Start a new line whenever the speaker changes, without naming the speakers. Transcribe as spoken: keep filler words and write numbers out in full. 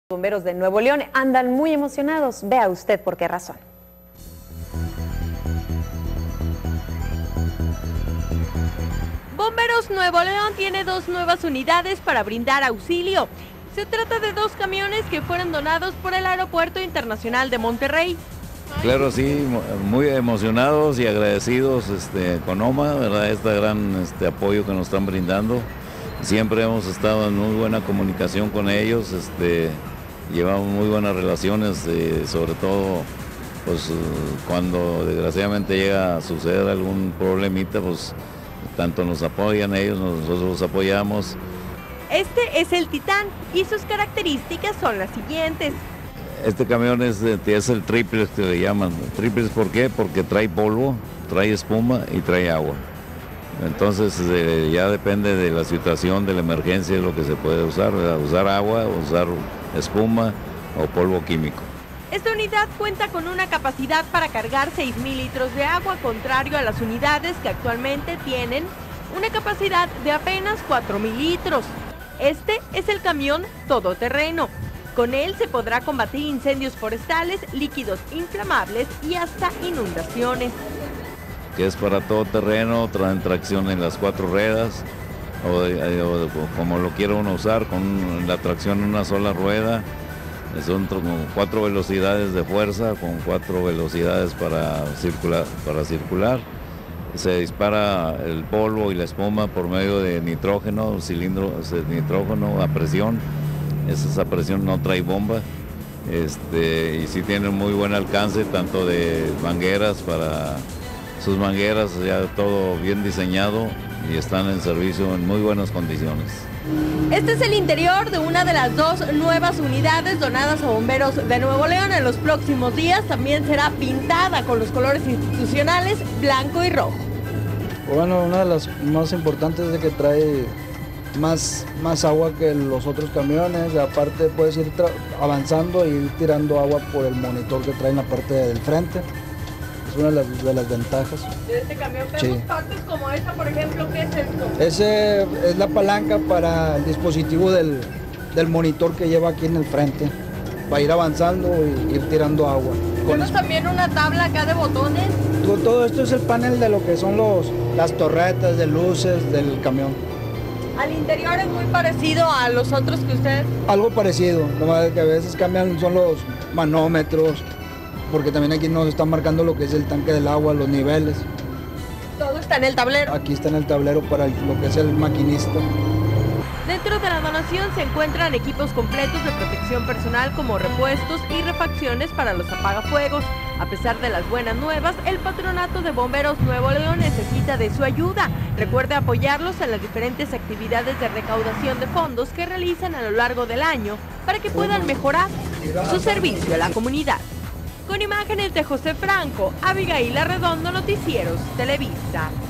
Bomberos de Nuevo León andan muy emocionados. Vea usted por qué razón.
Bomberos Nuevo León tiene dos nuevas unidades para brindar auxilio. Se trata de dos camiones que fueron donados por el Aeropuerto Internacional de Monterrey.
Claro, sí, muy emocionados y agradecidos este, con OMA, ¿verdad? Este gran este, apoyo que nos están brindando. Siempre hemos estado en muy buena comunicación con ellos, este, llevamos muy buenas relaciones, eh, sobre todo pues, cuando desgraciadamente llega a suceder algún problemita, pues tanto nos apoyan ellos, nosotros los apoyamos.
Este es el Titán y sus características son las siguientes.
Este camión es, es el triple que le llaman. ¿Triples por qué? Porque trae polvo, trae espuma y trae agua. Entonces eh, ya depende de la situación, de la emergencia, lo que se puede usar, ¿verdad? Usar agua, usar espuma o polvo químico.
Esta unidad cuenta con una capacidad para cargar seis mil litros de agua, contrario a las unidades que actualmente tienen una capacidad de apenas cuatro mil litros. Este es el camión todoterreno. Con él se podrá combatir incendios forestales, líquidos inflamables y hasta inundaciones.
Que es para todo terreno, traen tracción en las cuatro ruedas, o, o como lo quiera uno usar, con la tracción en una sola rueda. Son cuatro velocidades de fuerza, con cuatro velocidades para circular, para circular. Se dispara el polvo y la espuma por medio de nitrógeno, cilindros de nitrógeno a presión. Esa presión no trae bomba. Este, y sí tiene muy buen alcance, tanto de mangueras para sus mangueras, ya todo bien diseñado y están en servicio en muy buenas condiciones.
Este es el interior de una de las dos nuevas unidades donadas a Bomberos de Nuevo León. En los próximos días también será pintada con los colores institucionales blanco y rojo.
Bueno, una de las más importantes es de que trae más, más agua que los otros camiones. Aparte puedes ir avanzando y ir tirando agua por el monitor que trae en la parte del frente. Es una de las, de las ventajas.
¿De este camión vemos
sí.
partes como esta, por ejemplo? ¿Qué es esto?
Ese es la palanca para el dispositivo del, del monitor que lleva aquí en el frente, para ir avanzando y ir tirando agua.
Vemos también una tabla acá de botones.
Todo, todo esto es el panel de lo que son los, las torretas de luces del camión.
Al interior es muy parecido a los otros que usted...
Algo parecido, nomás que a veces cambian son los manómetros, porque también aquí nos están marcando lo que es el tanque del agua, los niveles.
Todo está en el tablero.
Aquí está en el tablero para lo que es el maquinista.
Dentro de la donación se encuentran equipos completos de protección personal como repuestos y refacciones para los apagafuegos. A pesar de las buenas nuevas, el Patronato de Bomberos Nuevo León necesita de su ayuda. Recuerde apoyarlos en las diferentes actividades de recaudación de fondos que realizan a lo largo del año para que puedan mejorar su servicio a la comunidad. Con imágenes de José Franco, Abigail Arredondo, Noticieros Televisa.